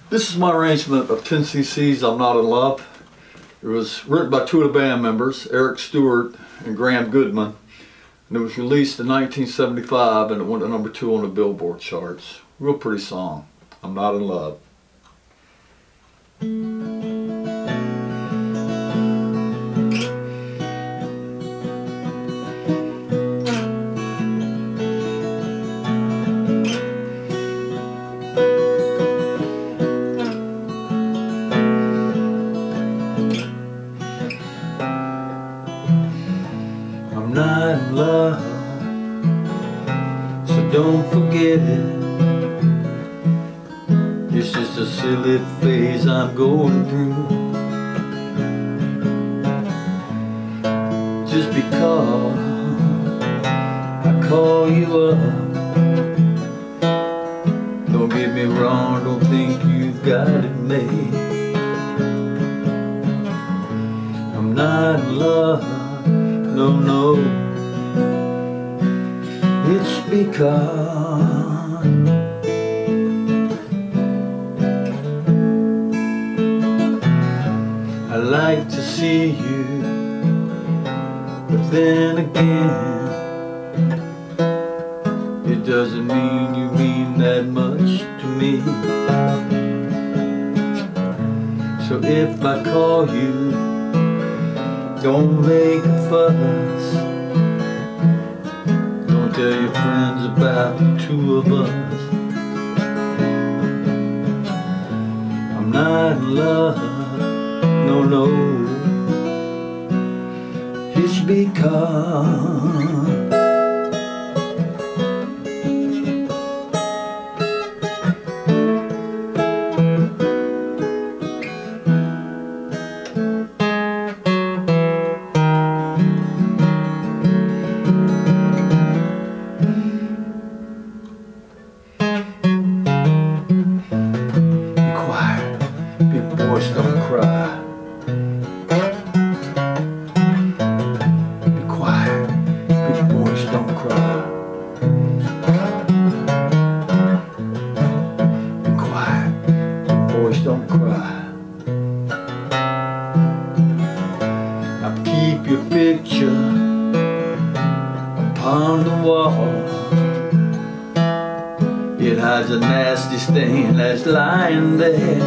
This is my arrangement of 10cc's I'm Not in Love. It was written by two of the band members, Eric Stewart and Graham Goodman. And it was released in 1975 and it went to #2 on the Billboard charts. Real pretty song, I'm Not in Love. I'm not in love, so don't forget it. It's just a silly phase I'm going through. Just because I call you up, don't get me wrong, don't think you've got it made. I'm not in love, no, no, it's because I like to see you, but then again, it doesn't mean you mean that much to me. So if I call you, don't make a fuss. Don't tell your friends about the two of us. I'm not in love, no, no, it's because big boys don't cry. Be quiet, big boys don't cry. Be quiet, big boys don't cry. I keep your picture upon the wall. It hides a nasty stain that's lying there.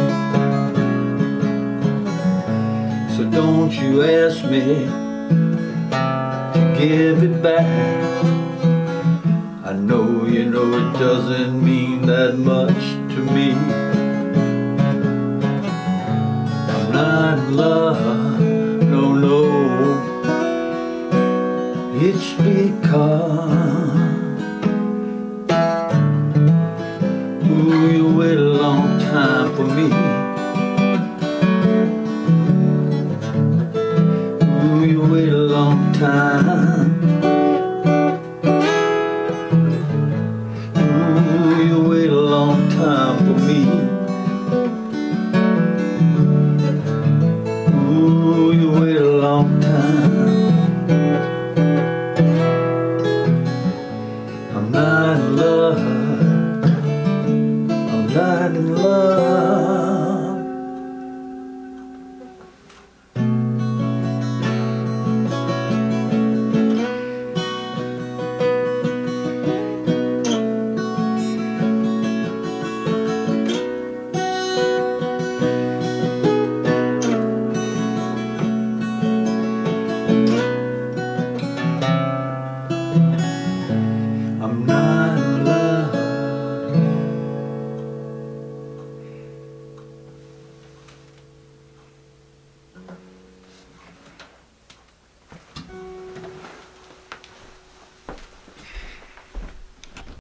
So don't you ask me to give it back. I know you know it doesn't mean that much to me. I'm not in love, no, no, it's because ooh, you wait a long time for me.